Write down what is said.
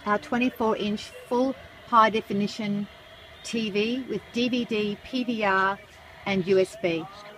our 24-inch full high-definition TV with DVD, PVR and USB.